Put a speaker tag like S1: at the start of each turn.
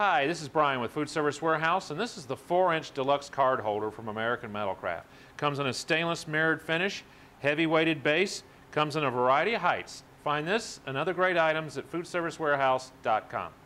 S1: Hi, this is Brian with Food Service Warehouse, and this is the 4-inch deluxe card holder from American Metalcraft. Comes in a stainless mirrored finish, heavy weighted base, comes in a variety of heights. Find this and other great items at foodservicewarehouse.com.